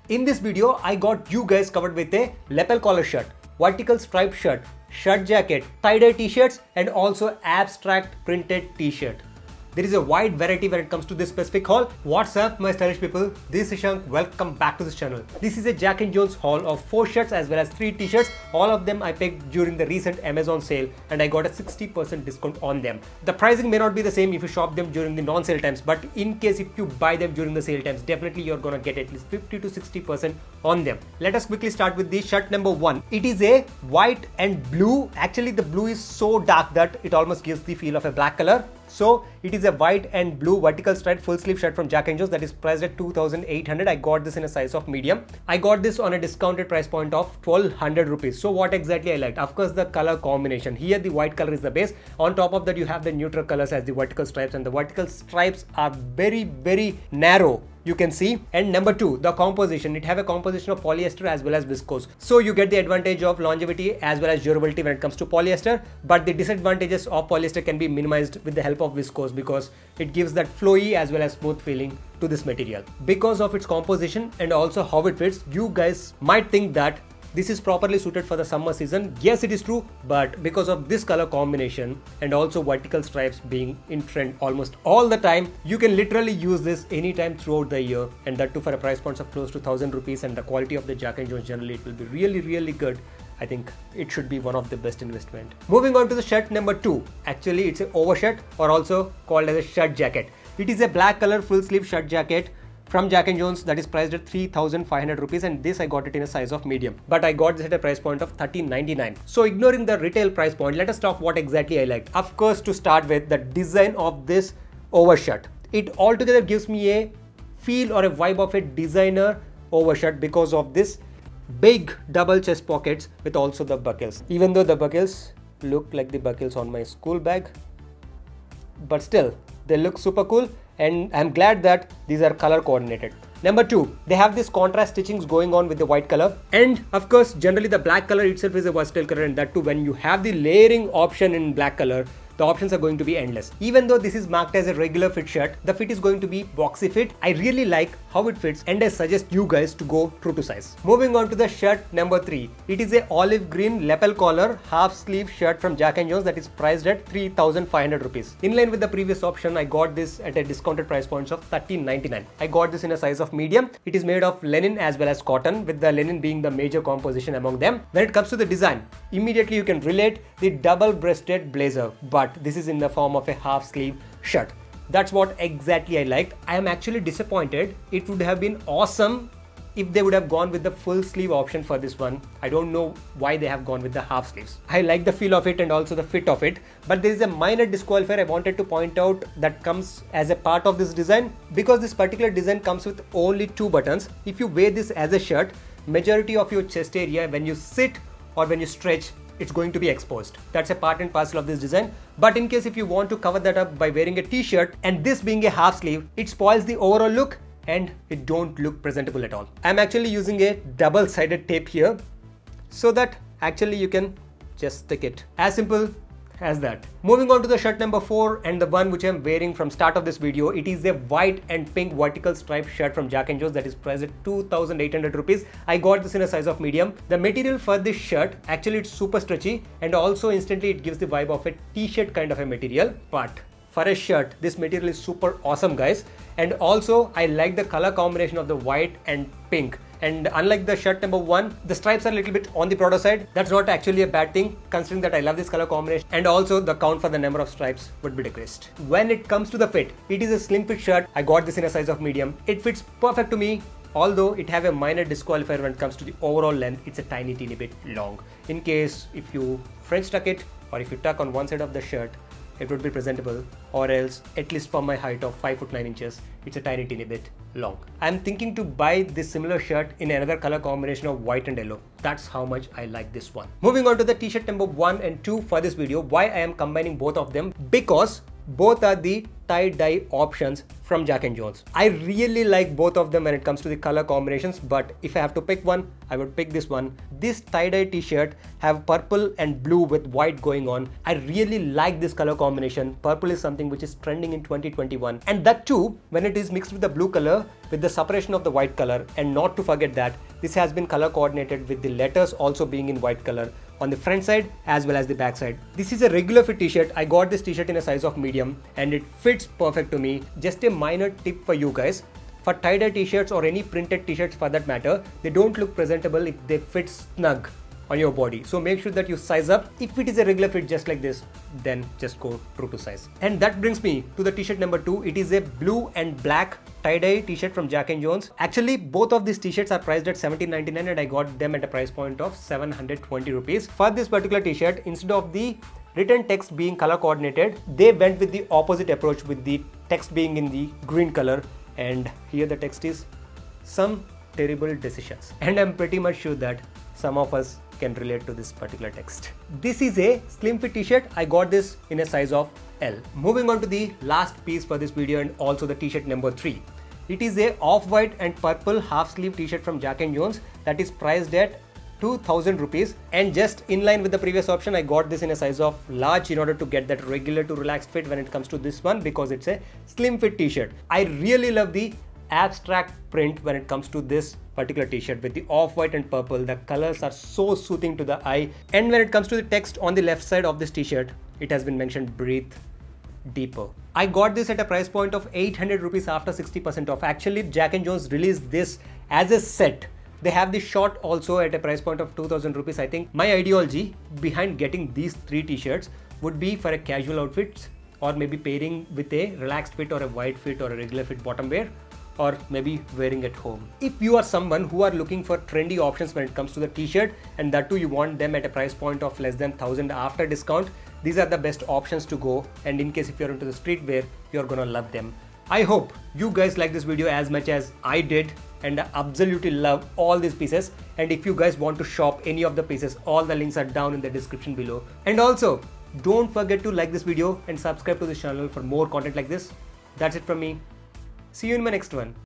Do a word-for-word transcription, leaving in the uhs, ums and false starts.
In this video, I got you guys covered with a lapel collar shirt, vertical striped shirt, shirt jacket, tie-dye t-shirts and also abstract printed t-shirt. There is a wide variety when it comes to this specific haul. What's up my stylish people? This is Shank. Welcome back to this channel. This is a Jack and Jones haul of four shirts as well as three t-shirts. All of them I picked during the recent Amazon sale and I got a sixty percent discount on them. The pricing may not be the same if you shop them during the non-sale times, but in case if you buy them during the sale times, definitely you're gonna get at least fifty to sixty percent on them. Let us quickly start with the shirt number one. It is a white and blue. Actually the blue is so dark that it almost gives the feel of a black color. So it is a white and blue vertical striped full sleeve shirt from Jack and Jones that is priced at two thousand eight hundred. I got this in a size of medium. I got this on a discounted price point of twelve hundred rupees. So what exactly I liked? Of course the color combination. Here the white color is the base. On top of that you have the neutral colors as the vertical stripes, and the vertical stripes are very very narrow, you can see. And number two, the composition. It have a composition of polyester as well as viscose, so you get the advantage of longevity as well as durability when it comes to polyester, but the disadvantages of polyester can be minimized with the help of viscose because it gives that flowy as well as smooth feeling to this material. Because of its composition and also how it fits, you guys might think that this is properly suited for the summer season. Yes, it is true, but because of this color combination and also vertical stripes being in trend almost all the time, you can literally use this anytime throughout the year, and that too for a price point of close to one thousand rupees, and the quality of the Jack and Jones generally it will be really really good. I think it should be one of the best investment. Moving on to the shirt number two. Actually it's an overshirt or also called as a shirt jacket. It is a black color full sleeve shirt jacket from Jack and Jones that is priced at three thousand five hundred rupees, and this I got it in a size of medium, but I got this at a price point of thirteen ninety-nine. So ignoring the retail price point, let us talk what exactly I liked. Of course, to start with, the design of this overshirt. It altogether gives me a feel or a vibe of a designer overshirt because of this big double chest pockets with also the buckles. Even though the buckles look like the buckles on my school bag, but still they look super cool, and I'm glad that these are color coordinated. Number two, they have this contrast stitchings going on with the white color, and of course generally the black color itself is a versatile color, and that too when you have the layering option in black color, the options are going to be endless. Even though this is marked as a regular fit shirt, the fit is going to be boxy fit. I really like how it fits, and I suggest you guys to go true to size. Moving on to the shirt number three. It is a olive green lapel collar half sleeve shirt from Jack and Jones that is priced at three thousand five hundred rupees. In line with the previous option, I got this at a discounted price point of thirteen ninety-nine. I got this in a size of medium. It is made of linen as well as cotton, with the linen being the major composition among them. When it comes to the design, immediately you can relate the double breasted blazer, but this is in the form of a half sleeve shirt. That's what exactly I liked. I am actually disappointed. It would have been awesome if they would have gone with the full sleeve option for this one. I don't know why they have gone with the half sleeves. I like the feel of it and also the fit of it, but there is a minor disqualifier I wanted to point out that comes as a part of this design. Because this particular design comes with only two buttons, if you wear this as a shirt, majority of your chest area when you sit or when you stretch, it's going to be exposed. That's a part and parcel of this design. But in case if you want to cover that up by wearing a t-shirt, and this being a half sleeve, it spoils the overall look and it don't look presentable at all. I'm actually using a double-sided tape here so that actually you can just stick it. As simple as that. Moving on to the shirt number four, and the one which I'm wearing from start of this video. It is a white and pink vertical striped shirt from Jack and Jones that is priced at two thousand eight hundred rupees. I got this in a size of medium. The material for this shirt, actually it's super stretchy, and also instantly it gives the vibe of a t-shirt kind of a material. But for a shirt, this material is super awesome guys, and also I like the color combination of the white and pink. And unlike the shirt number one, the stripes are a little bit on the broader side. That's not actually a bad thing considering that I love this color combination, and also the count for the number of stripes would be decreased. When it comes to the fit, it is a slim fit shirt. I got this in a size of medium. It fits perfect to me, although it have a minor disqualifier when it comes to the overall length. It's a tiny teeny bit long. In case if you French tuck it or if you tuck on one side of the shirt, it would be presentable, or else at least for my height of five foot nine inches, it's a tiny teeny bit long. I'm thinking to buy this similar shirt in another color combination of white and yellow. That's how much I like this one. Moving on to the t-shirt number one and two for this video. Why I am combining both of them? Because Both are the tie-dye options from Jack and Jones. I really like both of them when it comes to the color combinations, but if I have to pick one, I would pick this one. This tie-dye t-shirt have purple and blue with white going on. I really like this color combination. Purple is something which is trending in twenty twenty-one, and that too when it is mixed with the blue color with the separation of the white color. And not to forget that this has been color coordinated with the letters also being in white color on the front side as well as the back side. This is a regular fit t-shirt. I got this t-shirt in a size of medium and it fits perfect to me. Just a minor tip for you guys. For tie-dye t-shirts or any printed t-shirts for that matter, they don't look presentable if they fit snug on your body. So make sure that you size up. If it is a regular fit just like this, then just go true to size. And that brings me to the t-shirt number two. It is a blue and black tie-dye t-shirt from Jack and Jones. Actually, both of these t-shirts are priced at seventeen ninety-nine and I got them at a price point of seven hundred twenty rupees. For this particular t-shirt, instead of the written text being color coordinated, they went with the opposite approach with the text being in the green color. And here the text is some terrible decisions. And I'm pretty much sure that some of us can relate to this particular text. This is a slim fit t-shirt. I got this in a size of L. Moving on to the last piece for this video and also the t-shirt number three. It is a off-white and purple half sleeve t-shirt from Jack and Jones that is priced at two thousand rupees, and just in line with the previous option, I got this in a size of large in order to get that regular to relaxed fit when it comes to this one, because it's a slim fit t-shirt. I really love the abstract print when it comes to this particular t-shirt with the off-white and purple. The colors are so soothing to the eye, and when it comes to the text on the left side of this t-shirt, it has been mentioned breathe deeper. I got this at a price point of eight hundred rupees after sixty percent off. Actually, Jack and Jones released this as a set. They have the short also at a price point of two thousand rupees. I think my ideology behind getting these three t-shirts would be for a casual outfits, or maybe pairing with a relaxed fit or a wide fit or a regular fit bottom wear, or maybe wearing at home. If you are someone who are looking for trendy options when it comes to the t-shirt, and that too you want them at a price point of less than one thousand after discount, these are the best options to go. And in case if you're into the streetwear, you're gonna love them. I hope you guys like this video as much as I did, and I absolutely love all these pieces. And if you guys want to shop any of the pieces, all the links are down in the description below. And also, don't forget to like this video and subscribe to this channel for more content like this. That's it from me. See you in my next one.